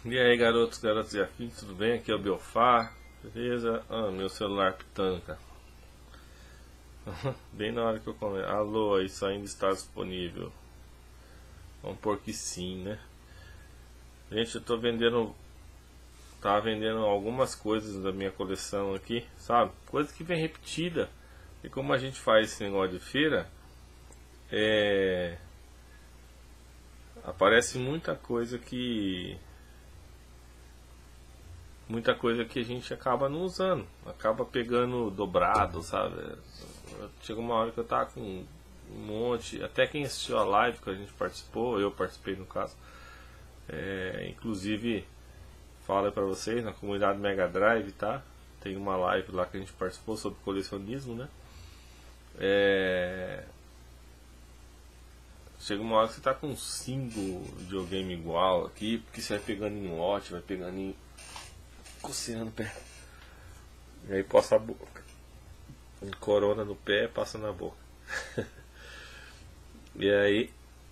E aí, garotos e afins, tudo bem? Aqui é o Belfar, beleza? Meu celular pitando, cara. Bem na hora que eu começo. Alô, isso ainda está disponível. Vamos pôr que sim, né? Gente, eu tô vendendo. Tava vendendo algumas coisas da minha coleção aqui, sabe? Coisa que vem repetida. E como a gente faz esse negócio de feira, aparece muita coisa que a gente acaba não usando, acaba pegando dobrado, sabe? Chega uma hora que eu tava com um monte, até quem assistiu a live que a gente participou, eu participei no caso, inclusive falo pra vocês, na comunidade Mega Drive, tá? Tem uma live lá que a gente participou sobre colecionismo, né? Chega uma hora que você tá com 5 videogame igual aqui, porque você vai pegando em lote, vai pegando em coceando o pé. E aí passa a boca. Corona no pé, passa na boca. E aí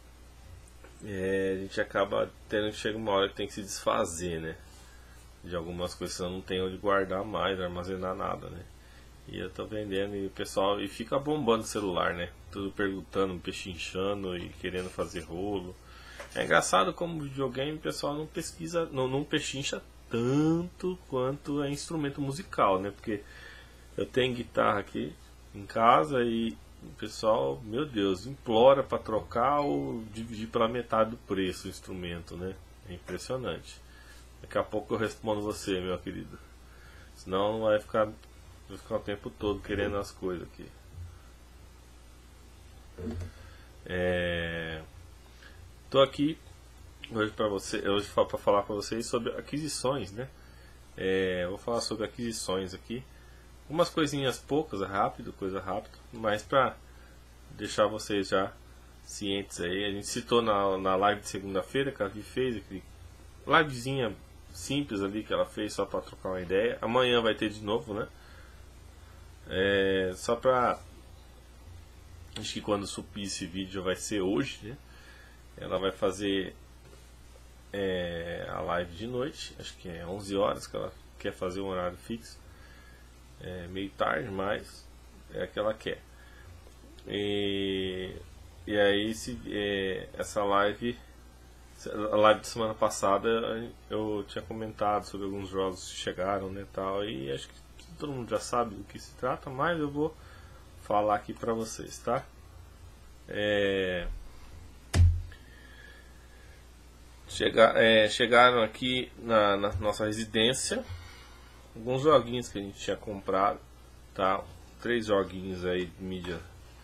a gente acaba tendo que chega uma hora que tem que se desfazer, né? De algumas coisas, senão não tem onde guardar mais, armazenar nada, né? E eu tô vendendo e o pessoal e fica bombando o celular, né? Tudo perguntando, pechinchando e querendo fazer rolo. É engraçado como videogame o pessoal não pesquisa, não pechincha tanto quanto é instrumento musical, né? Porque eu tenho guitarra aqui em casa e o pessoal, meu Deus, implora para trocar ou dividir pela metade do preço o instrumento, né? É impressionante. Daqui a pouco eu respondo você, meu querido. Senão vai ficar o tempo todo querendo as coisas aqui. Tô aqui hoje para falar para vocês sobre aquisições, né? Vou falar sobre aquisições aqui. Umas coisinhas poucas, coisa rápida, mas para deixar vocês já cientes aí. A gente citou na live de segunda-feira que a Vi fez, aquele livezinha simples ali que ela fez só para trocar uma ideia. Amanhã vai ter de novo, né? Só pra. Acho que quando subir esse vídeo vai ser hoje, né? Ela vai fazer a live de noite, acho que é 11 horas que ela quer fazer um horário fixo. Meio tarde, mas é a que ela quer. E aí essa live, a live de semana passada eu tinha comentado sobre alguns jogos que chegaram, né, tal, e acho que todo mundo já sabe do que se trata, mas eu vou falar aqui pra vocês, tá? Chegaram aqui na nossa residência alguns joguinhos que a gente tinha comprado, tá? 3 joguinhos aí de mídia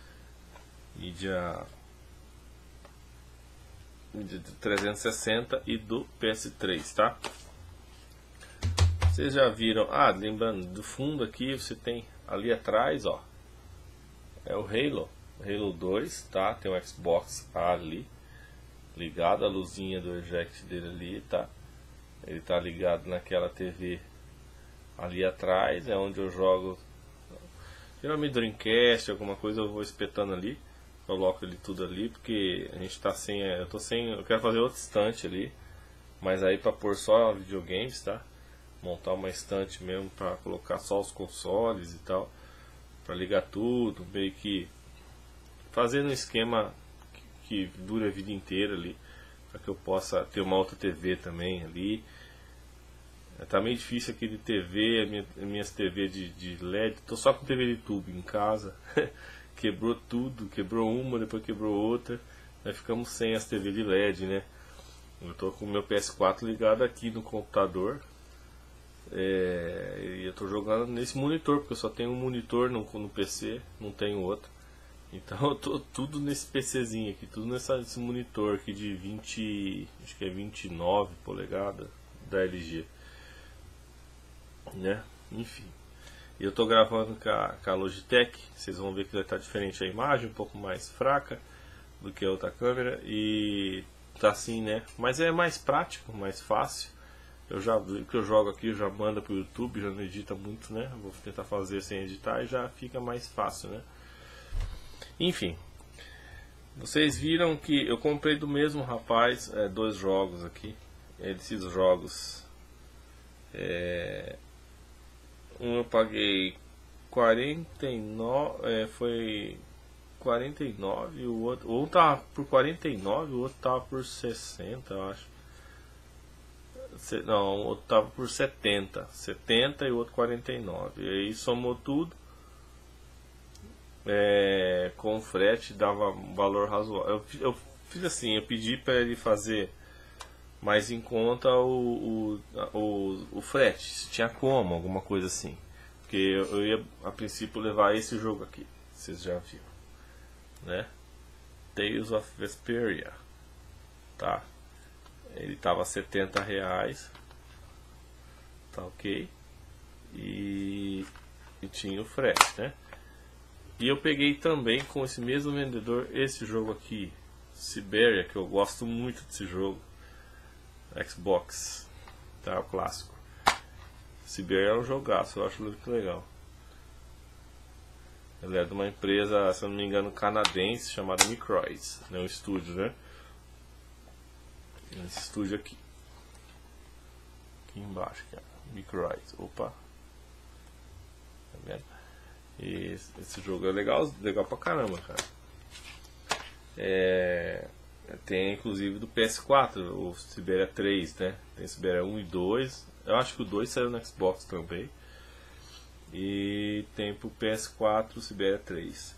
360 e do PS3, tá? Vocês já viram? Lembrando, do fundo aqui você tem ali atrás, ó, é o Halo 2, tá? Tem o Xbox ali ligado, a luzinha do eject dele ali, tá? Ele tá ligado naquela TV ali atrás, é onde eu jogo. Geralmente Dreamcast, alguma coisa eu vou espetando ali, coloco ele tudo ali, porque a gente tá sem, eu quero fazer outra estante ali, mas aí para pôr só videogames, tá? Montar uma estante mesmo para colocar só os consoles e tal, para ligar tudo, meio que fazendo um esquema que dure a vida inteira ali, para que eu possa ter uma outra TV também ali. Tá meio difícil aqui de TV, minhas TV de LED, tô só com TV de tubo em casa. Quebrou tudo, quebrou uma, depois quebrou outra, nós ficamos sem as TV de LED, né? Eu tô com o meu PS4 ligado aqui no computador. E eu tô jogando nesse monitor, porque eu só tenho um monitor no PC, não tenho outro. Então eu tô tudo nesse PCzinho aqui, tudo nesse monitor aqui de 20, acho que é 29 polegadas da LG, né? Enfim, eu tô gravando com a Logitech. Vocês vão ver que vai estar diferente a imagem, um pouco mais fraca do que a outra câmera, e tá assim, né? Mas é mais prático, mais fácil. O que eu jogo aqui eu já mando pro YouTube, já não edita muito, né? Vou tentar fazer sem editar e já fica mais fácil, né? Enfim, vocês viram que eu comprei do mesmo rapaz 2 jogos aqui. esses jogos. Um eu paguei 49, foi 49, e o outro, um tava por 49, o outro tava por 60, eu acho. Não, o outro tava por 70 e o outro 49. E aí somou tudo, com frete dava um valor razoável. Eu fiz assim, eu pedi para ele fazer mais em conta o frete, se tinha como, alguma coisa assim. Porque eu ia a princípio levar esse jogo aqui, vocês já viram, né? Tales of Vesperia, tá? Ele tava R$70, tá ok? E tinha o frete, né? E eu peguei também com esse mesmo vendedor esse jogo aqui, Siberia, que eu gosto muito desse jogo, Xbox, tá? O clássico. Siberia é um jogaço, eu acho muito legal. Ele é de uma empresa, se eu não me engano, canadense, chamada Microids, né? Um estúdio, né? Esse estúdio aqui embaixo, cara. Microids, opa, tá vendo? E esse jogo é legal pra caramba, cara. Tem inclusive do PS4, o Siberia 3, né? Tem Siberia 1 e 2. Eu acho que o 2 saiu no Xbox também. E tem pro PS4 o Siberia 3.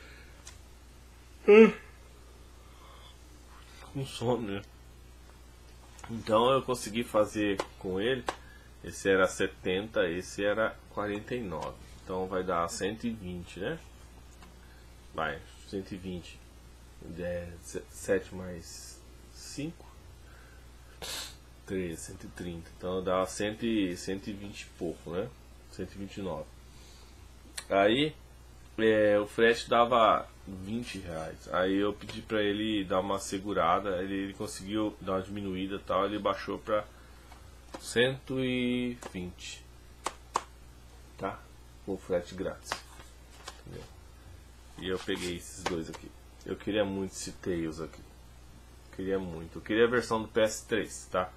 Com sono, né? Então eu consegui fazer com ele. Esse era 70, esse era 49. Então vai dar 120, né? Vai, 120. 7 mais 5, 13, 130. Então dá 120 e pouco, né? 129. Aí o frete dava R$20. Aí eu pedi pra ele dar uma segurada. Ele conseguiu dar uma diminuída e tal. Ele baixou pra 120, tá? Com frete grátis, entendeu? E eu peguei esses dois aqui. Eu queria muito esse Tales aqui. Queria muito. Eu queria a versão do PS3, tá?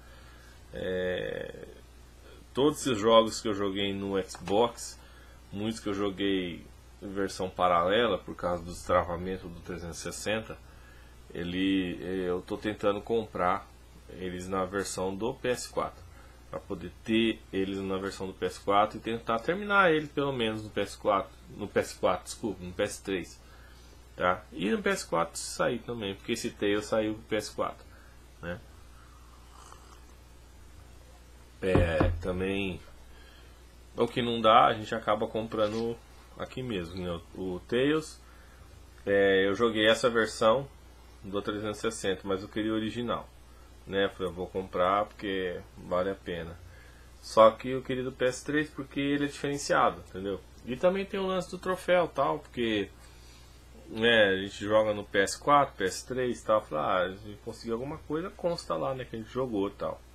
Todos esses jogos que eu joguei no Xbox, muitos que eu joguei em versão paralela por causa do destravamento do 360, eu tô tentando comprar eles na versão do PS4, para poder ter eles na versão do PS4 e tentar terminar ele pelo menos no PS4, desculpa, no PS3, tá? E no PS4 sair também, porque esse Tales saiu pro PS4, né? Também o que não dá, a gente acaba comprando aqui mesmo, né? O Tales, eu joguei essa versão do 360, mas eu queria o original, né? Falei, eu vou comprar porque vale a pena. Só que eu queria do PS3 porque ele é diferenciado, entendeu? E também tem o lance do troféu, tal, porque, né, a gente joga no PS4, PS3 e tal. Falei, a gente conseguiu alguma coisa, consta lá, né, que a gente jogou e tal.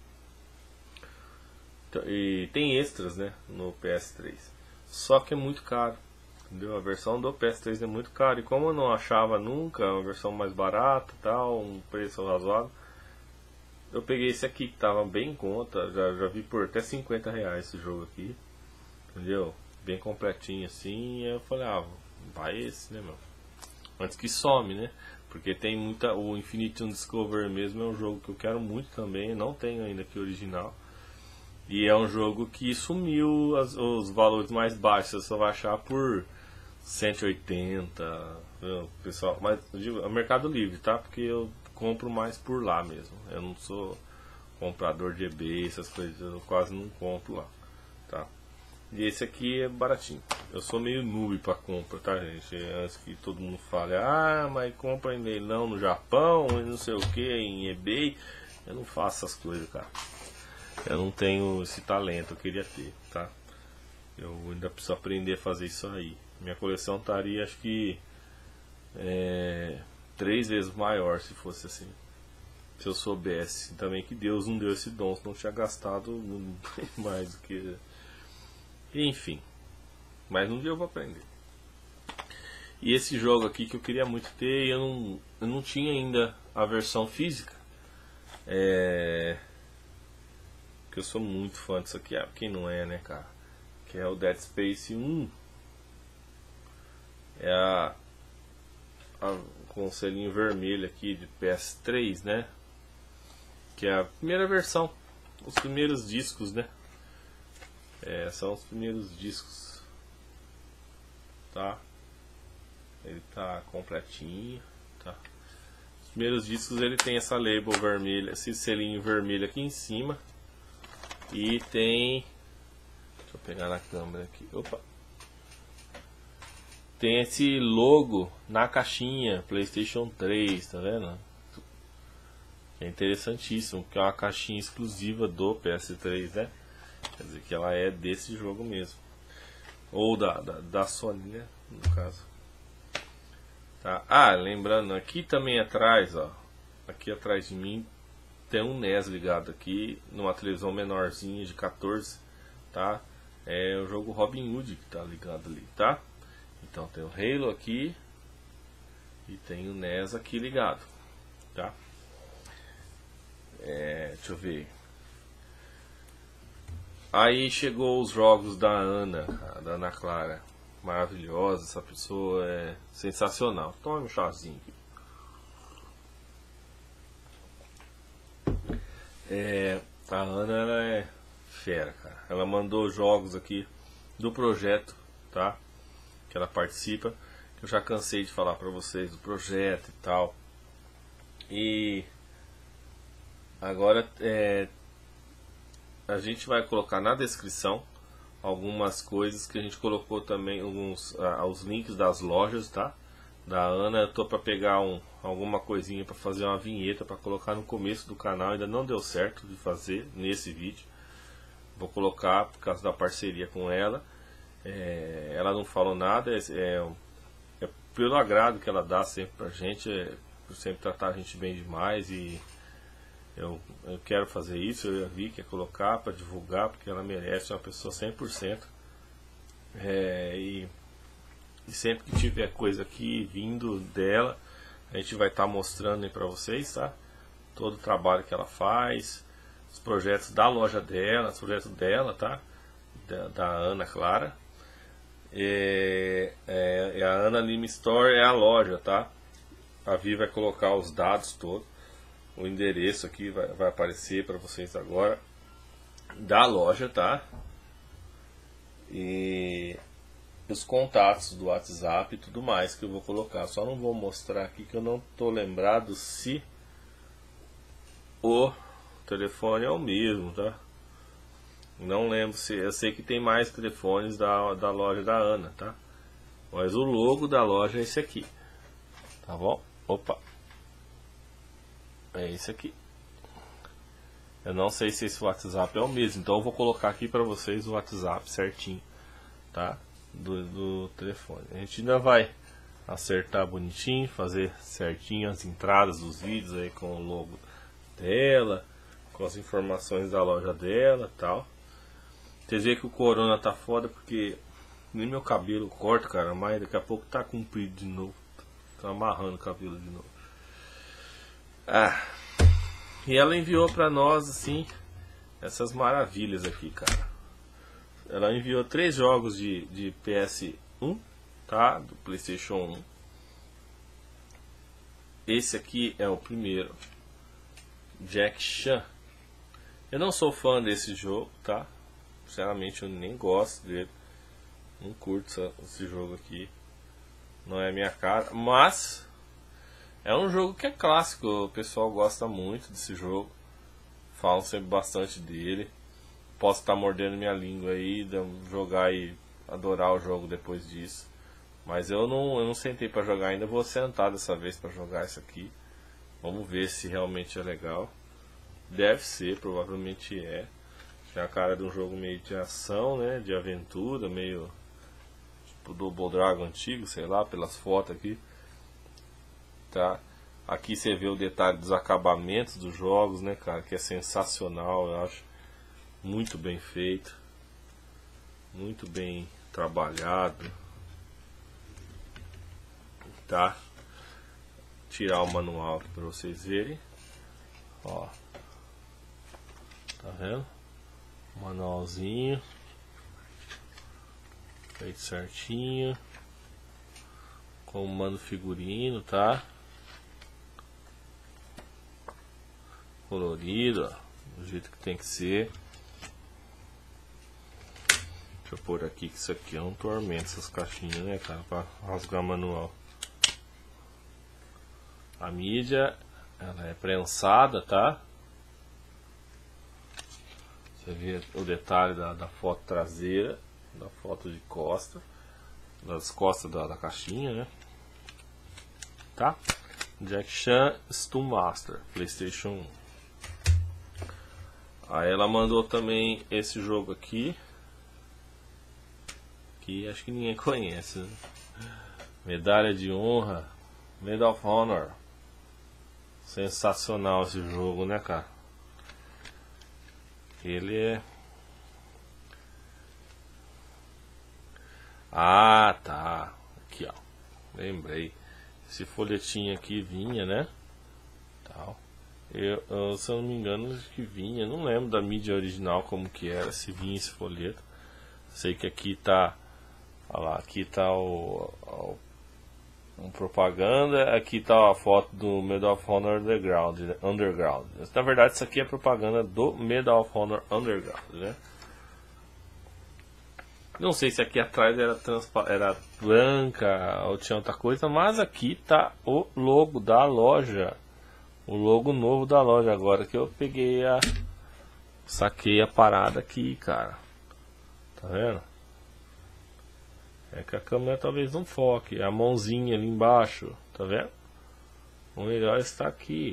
E tem extras, né, no PS3. Só que é muito caro, entendeu? A versão do PS3 é muito cara. E como eu não achava nunca uma versão mais barata e tal, um preço razoável, eu peguei esse aqui que tava bem em conta. Já vi por até R$50 esse jogo aqui, entendeu? Bem completinho assim. E eu falei, vai esse, né, meu? Antes que some, né? Porque tem muita. O Infinity Undiscovered mesmo é um jogo que eu quero muito também. Não tenho ainda aqui original. E é um jogo que sumiu os valores mais baixos. Você só vai achar por 180, pessoal. Mas eu digo, é Mercado Livre, tá? Porque eu compro mais por lá mesmo. Eu não sou comprador de eBay, essas coisas. Eu quase não compro lá, tá? E esse aqui é baratinho. Eu sou meio noob pra compra, tá, gente? Antes que todo mundo fale, mas compra em leilão no Japão e não sei o que, em eBay. Eu não faço essas coisas, cara. Eu não tenho esse talento, eu queria ter, tá? Eu ainda preciso aprender a fazer isso aí. Minha coleção estaria, acho que 3 vezes maior se fosse assim. Se eu soubesse também que Deus não deu esse dom, senão eu tinha gastado mais do que... Enfim, mas um dia eu vou aprender. E esse jogo aqui que eu queria muito ter, eu não tinha ainda a versão física. que eu sou muito fã disso aqui. Quem não é, né, cara? Que é o Dead Space 1. É com o selinho vermelho aqui de PS3, né? Que é a primeira versão. Os primeiros discos, né? São os primeiros discos. Tá? Ele tá completinho, tá? Os primeiros discos ele tem essa label vermelha, esse selinho vermelho aqui em cima. E tem... Deixa eu pegar na câmera aqui. Opa! Tem esse logo na caixinha PlayStation 3, tá vendo? É interessantíssimo, porque é uma caixinha exclusiva do PS3, né? Quer dizer que ela é desse jogo mesmo. Ou da Sony, né? No caso. Tá? Ah, lembrando, aqui também atrás, ó. Aqui atrás de mim tem um NES ligado aqui, numa televisão menorzinha de 14, tá? É o jogo Robin Hood que tá ligado ali, tá? Então tem o Halo aqui e tem o NES aqui ligado, tá? Deixa eu ver. Aí chegou os jogos da Ana, da Ana Clara. Maravilhosa, essa pessoa é sensacional. Toma um chazinho aqui. A Ana, ela é fera, cara. Ela mandou jogos aqui do projeto, tá? Que ela participa. Eu já cansei de falar pra vocês do projeto e tal. E agora a gente vai colocar na descrição algumas coisas que a gente colocou também, os links das lojas, tá? Da Ana. Eu tô pra pegar alguma coisinha pra fazer uma vinheta pra colocar no começo do canal. Ainda não deu certo de fazer nesse vídeo. Vou colocar por causa da parceria com ela. Ela não falou nada, é pelo agrado que ela dá sempre pra gente, por sempre tratar a gente bem demais. E eu quero fazer isso, eu vi que é colocar para divulgar, porque ela merece, é uma pessoa 100%. E sempre que tiver coisa aqui vindo dela, a gente vai estar mostrando aí para vocês, tá? Todo o trabalho que ela faz, os projetos da loja dela, os projetos dela, tá? Da Ana Clara. A Ana Lima Store é a loja, tá? A Vi vai colocar os dados todos. O endereço aqui vai aparecer para vocês agora da loja, tá? E os contatos do WhatsApp e tudo mais que eu vou colocar. Só não vou mostrar aqui que eu não tô lembrado se o telefone é o mesmo, tá? Não lembro se... Eu sei que tem mais telefones da loja da Ana, tá? Mas o logo da loja é esse aqui. Tá bom? Opa! É esse aqui. Eu não sei se esse WhatsApp é o mesmo. Então eu vou colocar aqui pra vocês o WhatsApp certinho, tá? Do telefone. A gente ainda vai acertar bonitinho, fazer certinho as entradas dos vídeos aí com o logo dela, com as informações da loja dela e tal. Vocês veem que o corona tá foda porque nem meu cabelo corta, cara, mas daqui a pouco tá comprido de novo. Tá amarrando o cabelo de novo. E ela enviou pra nós, assim, essas maravilhas aqui, cara. Ela enviou 3 jogos de PS1, tá? Do PlayStation 1. Esse aqui é o primeiro, Jack Chan. Eu não sou fã desse jogo, tá? Sinceramente eu nem gosto dele. Não curto esse jogo aqui. Não é a minha cara. Mas é um jogo que é clássico. O pessoal gosta muito desse jogo. Falam sempre bastante dele. Posso estar mordendo minha língua aí, jogar e adorar o jogo depois disso. Mas eu não sentei para jogar ainda. Vou sentar dessa vez para jogar isso aqui. Vamos ver se realmente é legal. Deve ser, provavelmente é. Tem a cara de um jogo meio de ação, né? De aventura, meio tipo Double Dragon antigo, sei lá, pelas fotos aqui. Tá? Aqui você vê o detalhe dos acabamentos dos jogos, né, cara? Que é sensacional, eu acho. Muito bem feito. Muito bem trabalhado. Tá? Tirar o manual aqui pra vocês verem. Ó. Tá vendo? Manualzinho. Feito certinho. Com o mando figurino, tá? Colorido, ó, do jeito que tem que ser. Deixa eu pôr aqui que isso aqui é um tormento, essas caixinhas, né, cara? Pra rasgar manual. A mídia, ela é prensada, tá? Você vê o detalhe da foto traseira, da foto de costa, das costas da caixinha, né? Tá? Jack Chan Stone Master, PlayStation 1. Aí ela mandou também esse jogo aqui, que acho que ninguém conhece, né? Medalha de honra, Medal of Honor. Sensacional esse jogo, né, cara? Ele é... Ah, tá. Aqui, ó. Lembrei. Esse folhetinho aqui vinha, né? Tal. Se eu não me engano, acho que vinha. Não lembro da mídia original como que era, se vinha esse folheto. Sei que aqui tá... Olha lá, aqui tá um propaganda. Aqui tá a foto do Medal of Honor Underground. Na verdade, isso aqui é propaganda do Medal of Honor Underground, né? Não sei se aqui atrás era branca ou tinha outra coisa, mas aqui tá o logo da loja. O logo novo da loja agora que eu peguei saquei a parada aqui, cara. Tá vendo? É que a câmera talvez não foque. A mãozinha ali embaixo, tá vendo? O melhor está aqui.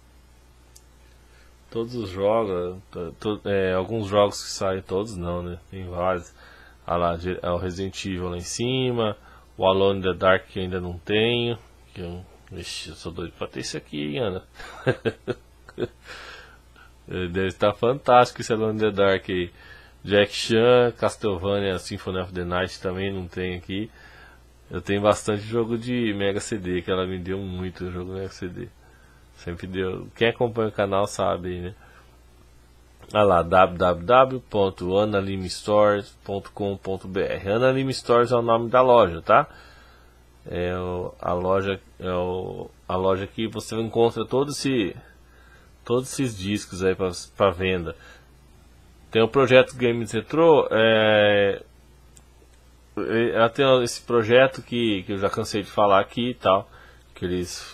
Todos os jogos, alguns jogos que saem, todos não, né? Tem vários. Ah lá, o Resident Evil lá em cima. O Alone in the Dark que eu ainda não tenho. Vixe, eu sou doido pra ter esse aqui, hein, Ana? Deve estar fantástico esse Alone in the Dark aí. Jack Chan, Castlevania Symphony of the Night também não tem aqui. Eu tenho bastante jogo de Mega CD, que ela me deu muito jogo Mega CD. Sempre deu. Quem acompanha o canal sabe, né? Olha lá, www.analimestores.com.br. Analime Stores é o nome da loja, tá? A loja que você encontra todos esses discos aí para venda. Tem o projeto Games Retro. Ela tem esse projeto que eu já cansei de falar aqui e tal, que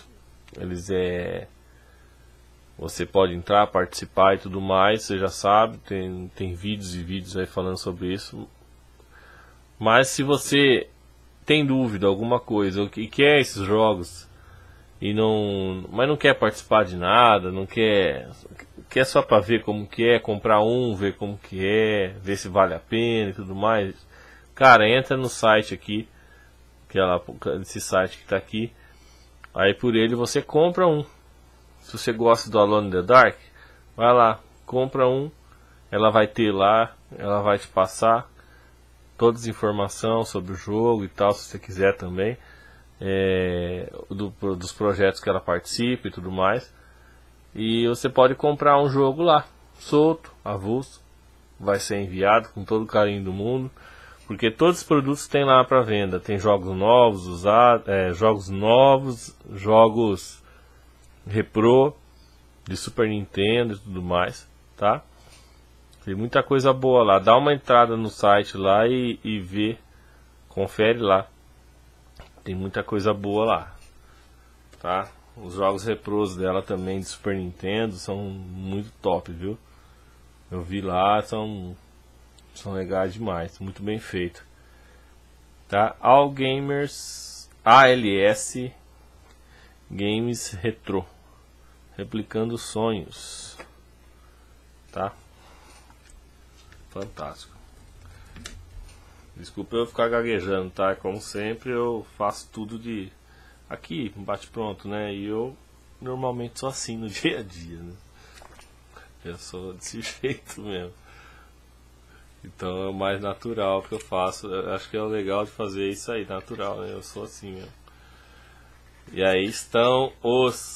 você pode entrar, participar e tudo mais, você já sabe, tem vídeos e vídeos aí falando sobre isso. Mas se você tem dúvida, alguma coisa, o que quer esses jogos mas não quer participar de nada, não quer só para ver como que é, comprar ver como que é, ver se vale a pena e tudo mais, cara, entra no site aqui, esse site que tá aqui, aí por ele você compra um. Se você gosta do Alone in the Dark, vai lá, compra um. Ela vai ter lá, ela vai te passar todas as informações sobre o jogo e tal, se você quiser também, dos projetos que ela participa e tudo mais. E você pode comprar um jogo lá, solto, avulso, vai ser enviado com todo o carinho do mundo, porque todos os produtos tem lá para venda. Tem jogos novos, jogos Repro, de Super Nintendo e tudo mais, tá? Tem muita coisa boa lá. Dá uma entrada no site lá e vê, confere lá. Tem muita coisa boa lá, tá? Os jogos repros dela também de Super Nintendo são muito top, viu? Eu vi lá, são legais demais, muito bem feito, tá? ALS Games Retro, replicando sonhos, tá? Fantástico. Desculpa eu ficar gaguejando, tá? Como sempre eu faço tudo aqui, bate pronto, né? E eu normalmente sou assim no dia a dia, né? Eu sou desse jeito mesmo. Então é o mais natural que eu faço. Eu acho que é o legal de fazer isso aí, natural, né? Eu sou assim mesmo. E aí estão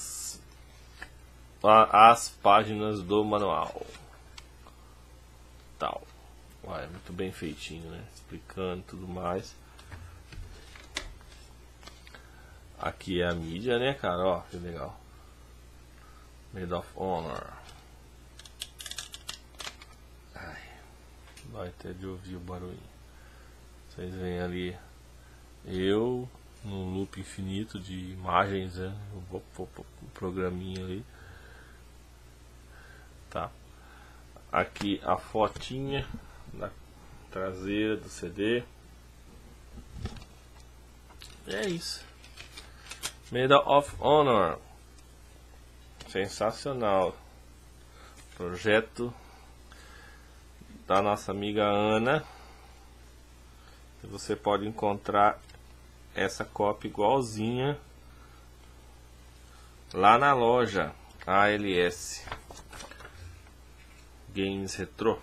as páginas do manual. digital. É muito bem feitinho, né? Explicando tudo mais. Aqui é a mídia, né, cara? Ó, que legal. Medal of Honor. Ai, vai até de ouvir o barulho. Vocês veem ali eu num loop infinito de imagens, né? Eu vou pôr um programinha ali. Tá. Aqui a fotinha da traseira do CD. E é isso. Medal of Honor. Sensacional. Projeto da nossa amiga Ana. E você pode encontrar essa cópia igualzinha lá na loja ALS Games Retro,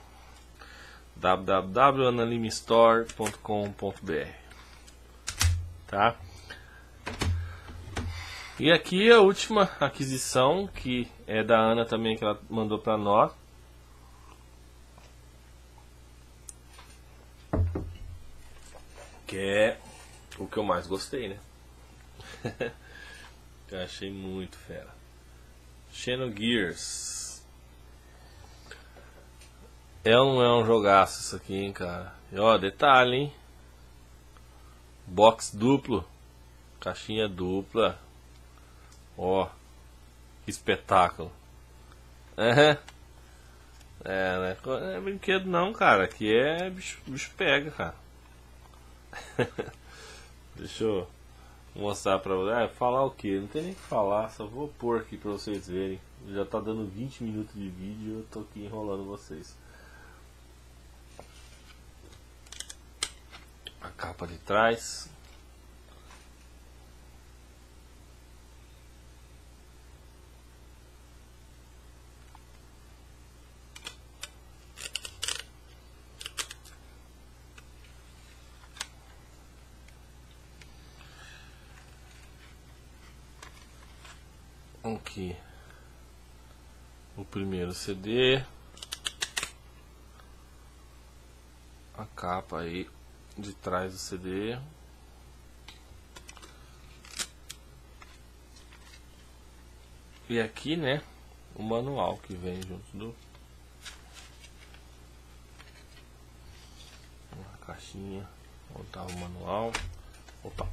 www.analimestore.com.br, tá? E aqui a última aquisição, que é da Ana também, que ela mandou para nós. Que é o que eu mais gostei, né? Eu achei muito fera. Xenogears. Não é um jogaço isso aqui, hein, cara. E ó, detalhe, hein? Box duplo. Caixinha dupla. Ó, que espetáculo. É, né? Não é brinquedo não, cara. Aqui é bicho pega, cara. Deixa eu mostrar pra vocês. Falar o que? Não tem nem o que falar. Só vou pôr aqui pra vocês verem. Já tá dando 20 minutos de vídeo e eu tô aqui enrolando vocês. A capa de trás. Aqui o primeiro CD, a capa aí de trás do CD, e aqui, né, o manual que vem junto do uma caixinha, botar o manual. Opa,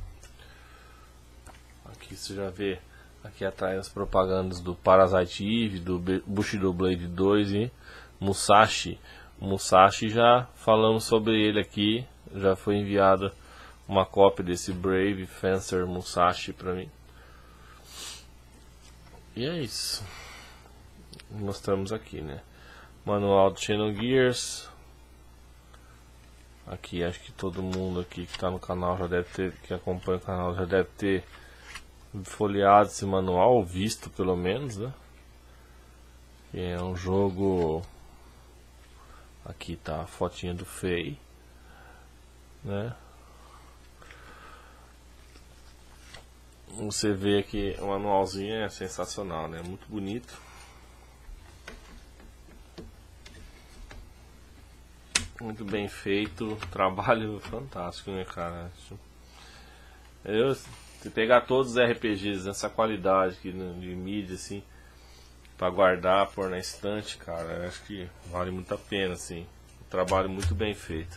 aqui você já vê. Aqui atrás as propagandas do Parasite Eve, do Bushido Blade 2 e Musashi. Musashi, já falamos sobre ele aqui. Já foi enviada uma cópia desse Brave Fencer Musashi pra mim. E é isso. Mostramos aqui, né? Manual do Xenogears. Aqui acho que todo mundo aqui que tá no canal já deve ter, que acompanha o canal já deve ter folheado esse manual, visto pelo menos, né? É um jogo. Aqui tá a fotinha do Fei, né? Você vê que o manualzinho é sensacional, né? Muito bonito. Muito bem feito, trabalho fantástico, né, cara? Se pegar todos os RPGs nessa qualidade aqui de mídia, assim, pra guardar, pôr na estante, cara, eu acho que vale muito a pena, assim. Um trabalho muito bem feito.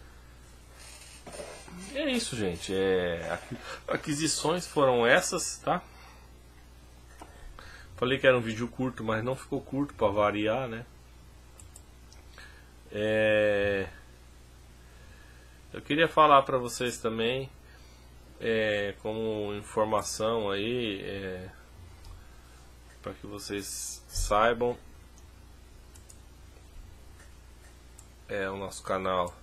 E é isso, gente. Aquisições foram essas, tá? Falei que era um vídeo curto, mas não ficou curto pra variar, né? Eu queria falar pra vocês também, como informação aí, para que vocês saibam, o nosso canal,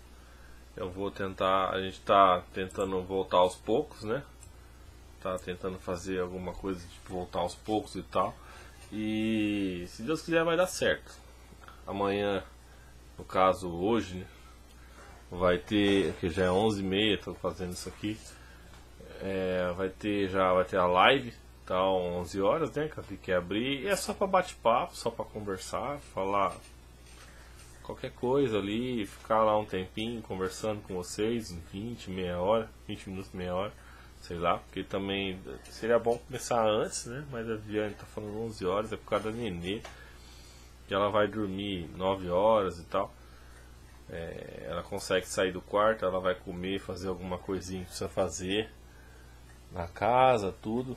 a gente tá tentando voltar aos poucos, né? Tá tentando fazer alguma coisa de voltar aos poucos e tal. E se Deus quiser vai dar certo. Amanhã, no caso hoje, né, vai ter, que já é 11h30, tô fazendo isso aqui. Vai ter a live, tá, 11 horas, né, que abrir, e é só para bate-papo, só para conversar, falar qualquer coisa ali, ficar lá um tempinho conversando com vocês, 20, meia hora, 20 minutos, meia hora, sei lá, porque também seria bom começar antes, né? Mas a Viviane tá falando 11 horas, é por causa da nenê, que ela vai dormir 9 horas e tal. Ela consegue sair do quarto, ela vai comer, fazer alguma coisinha que precisa fazer na casa, tudo.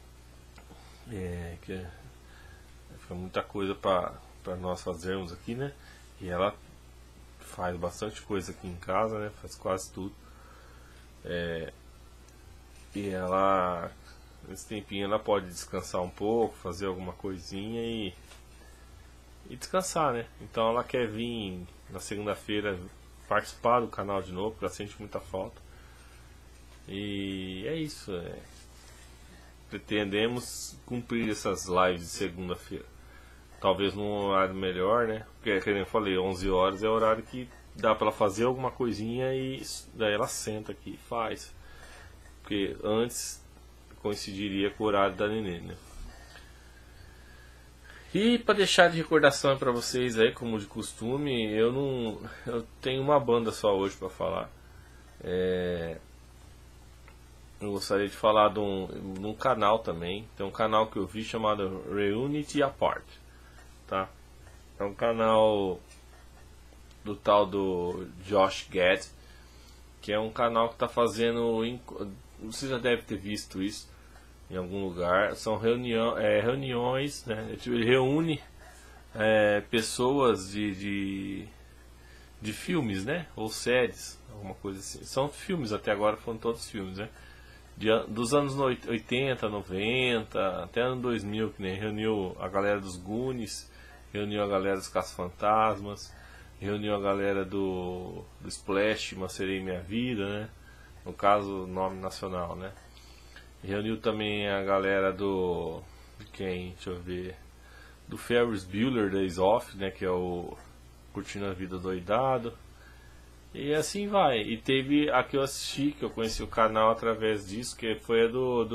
Foi muita coisa para nós fazermos aqui, né? E ela faz bastante coisa aqui em casa, né? Faz quase tudo. E ela, nesse tempinho, ela pode descansar um pouco, fazer alguma coisinha e descansar, né? Então ela quer vir na segunda-feira participar do canal de novo, porque ela sente muita falta. E é isso. Pretendemos cumprir essas lives de segunda-feira. Talvez num horário melhor, né? Porque, como eu falei, 11 horas é o horário que dá pra ela fazer alguma coisinha e daí ela senta aqui e faz. Porque antes coincidiria com o horário da nenê, né? E para deixar de recordação para vocês aí, como de costume, eu tenho uma banda só hoje para falar. Eu gostaria de falar de um canal também. Tem um canal que eu vi chamado Reunity Apart, tá? É um canal do tal do Josh Gad, que é um canal que está fazendo, você já deve ter visto isso em algum lugar, são reuniões, né? Ele reúne pessoas de filmes, né? Ou séries, alguma coisa assim. São filmes, até agora foram todos filmes, né? Dos anos 80, 90, até ano 2000, que nem reuniu a galera dos Goonies, reuniu a galera dos Caça-Fantasmas, reuniu a galera do Splash, Uma Sereia em Minha Vida, né? No caso, nome nacional, né? Reuniu também a galera de quem? Deixa eu ver. Do Ferris Bueller Days Off, né? Que é o Curtindo a Vida Doidado. E assim vai. E teve a que eu assisti, que eu conheci o canal através disso, que foi a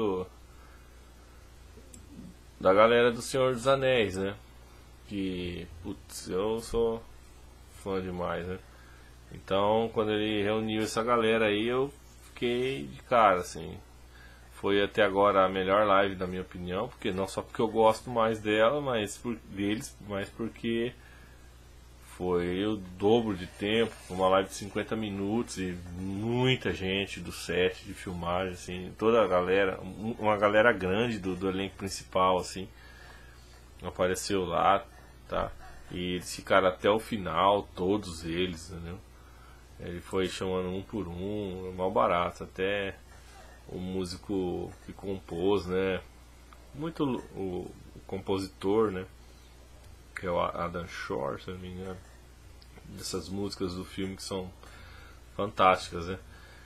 da galera do Senhor dos Anéis, né? Que, putz, eu sou fã demais, né? Então, quando ele reuniu essa galera aí, eu fiquei de cara, assim. Foi até agora a melhor live, na minha opinião, porque não só porque eu gosto mais dela, mas deles, mas porque foi o dobro de tempo, uma live de 50 minutos e muita gente do set de filmagem, assim, toda a galera, uma galera grande do elenco principal, assim, apareceu lá, tá? E eles ficaram até o final, todos eles, entendeu? Ele foi chamando um por um, mal barato, até o músico que compôs, né? Muito o compositor, né? Que é o Adam Shore, se não me engano. Dessas músicas do filme que são fantásticas, né?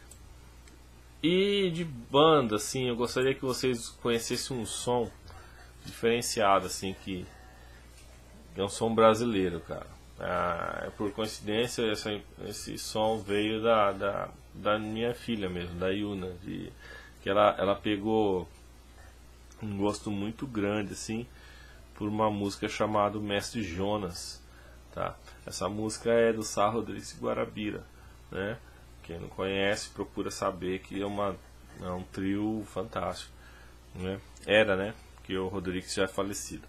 E de banda, assim, eu gostaria que vocês conhecessem um som diferenciado, assim, que é um som brasileiro, cara. Por coincidência, esse som veio da minha filha mesmo, da Yuna, que ela pegou um gosto muito grande, assim, por uma música chamada Mestre Jonas, tá? Essa música é do Sá Rodrigues Guarabira, né? Quem não conhece procura saber que é um trio fantástico, né? Era, né? Porque o Rodrigues já é falecido.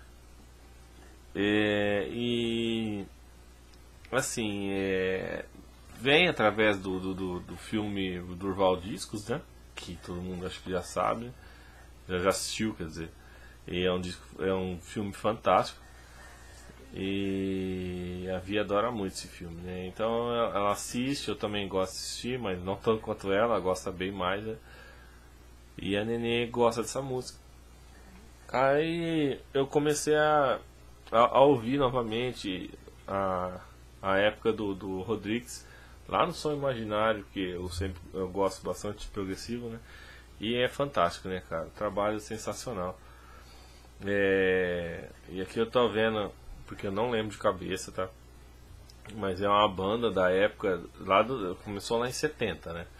E assim, vem através do filme Durval Discos, né? Que todo mundo acho que já sabe, já assistiu, quer dizer. E é um filme fantástico. E a Via adora muito esse filme, né? Então ela assiste, eu também gosto de assistir, mas não tanto quanto ela gosta bem mais, né? E a Nenê gosta dessa música. Aí eu comecei a ouvir novamente a época do Rodrigues lá no Som Imaginário, que eu gosto bastante de progressivo, né? E é fantástico, né, cara? Trabalho sensacional. E aqui eu tô vendo, porque eu não lembro de cabeça, tá? Mas é uma banda da época, começou lá em 70, né?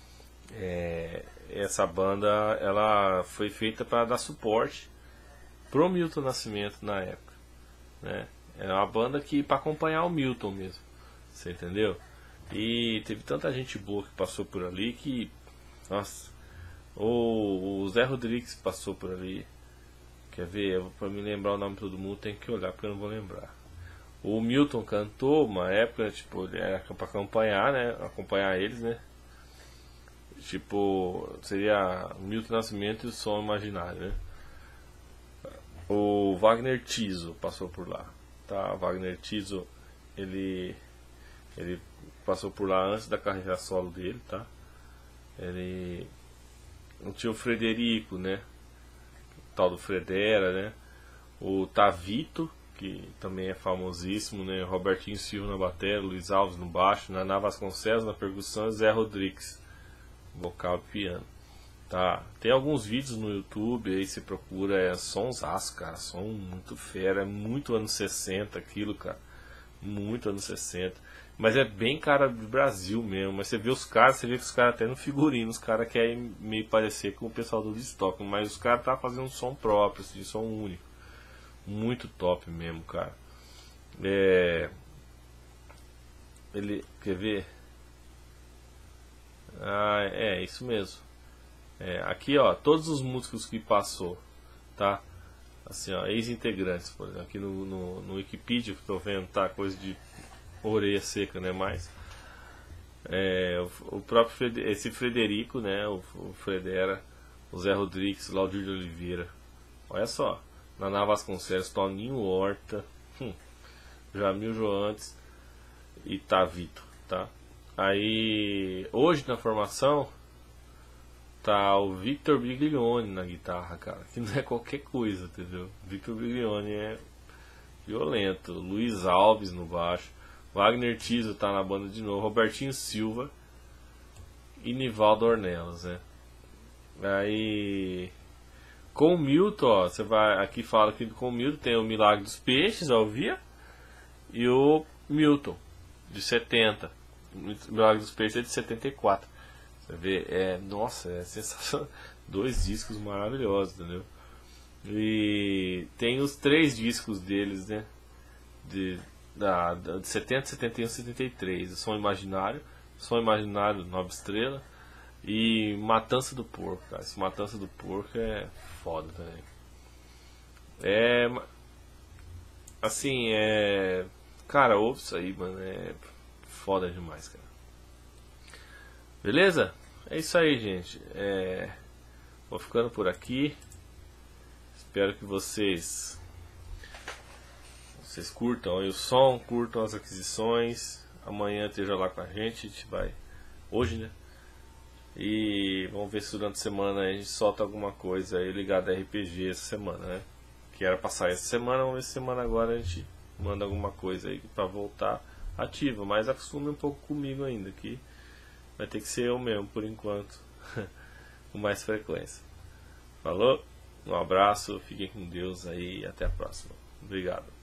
Essa banda, ela foi feita para dar suporte pro Milton Nascimento na época, né? É uma banda que para acompanhar o Milton mesmo. Você entendeu? E teve tanta gente boa que passou por ali que. Nossa. O Zé Rodrigues passou por ali. Quer ver? Pra me lembrar o nome de todo mundo tem que olhar porque eu não vou lembrar. O Milton cantou uma época, tipo, era pra acompanhar, né? Acompanhar eles, né? Tipo, seria Milton Nascimento e o Som Imaginário, né? O Wagner Tiso passou por lá, tá? Wagner Tiso, ele passou por lá antes da carreira solo dele, tá? Ele tinha o Frederico, né? O tal do Fredera, né? O Tavito, que também é famosíssimo, né? Robertinho Silva na bateria, Luiz Alves no baixo, Naná Vasconcelos na percussão e Zé Rodrigues, vocal e piano. Tá, tem alguns vídeos no YouTube, aí você procura, sonsaço, cara, som muito fera, é muito anos 60 aquilo, cara, muito anos 60, mas é bem cara do Brasil mesmo, mas você vê os caras, você vê que os caras até no figurino, os caras querem meio parecer com o pessoal do Woodstock, mas os caras tá fazendo um som próprio, assim, som único, muito top mesmo, cara. Ele, quer ver? Ah, é, isso mesmo. Aqui, ó, todos os músicos que passou, tá? Assim, ó, ex-integrantes, por exemplo, aqui no Wikipedia, que eu tô vendo, tá? Coisa de orelha seca, né? Mas o próprio esse Frederico, né? O Fredera, o Zé Rodrigues, o Laudir de Oliveira, olha só, Naná Vasconcelos, Toninho Horta, Jamil Joantes e Tavito, tá? Aí, hoje na formação tá o Victor Biglione na guitarra, cara, que não é qualquer coisa, entendeu? Victor Biglione é violento. Luiz Alves no baixo, Wagner Tiso tá na banda de novo, Robertinho Silva e Nivaldo Ornelas, né? Aí, com o Milton, ó, você vai aqui, fala que com o Milton tem o Milagre dos Peixes, ao vivo, e o Milton de 70. O Milagre dos Peixes é de 74. Você vê, nossa, é sensacional. 2 discos maravilhosos, entendeu? E tem os 3 discos deles, né? De 70, 71, 73. Som Imaginário, Nova Estrela e Matança do Porco, cara. Esse Matança do Porco é foda também. Assim, cara, ouve isso aí, mano. É foda demais, cara. Beleza? É isso aí, gente. Vou ficando por aqui. Espero que vocês curtam aí o som, curtam as aquisições. Amanhã esteja lá com a gente vai hoje, né? E vamos ver se durante a semana a gente solta alguma coisa aí ligada a RPG essa semana, né? Que era pra sair essa semana, vamos ver se semana agora a gente manda alguma coisa aí pra voltar ativa. Mas acostume um pouco comigo ainda, que vai ter que ser eu mesmo por enquanto, com mais frequência. Falou? Um abraço, fiquem com Deus aí e até a próxima. Obrigado.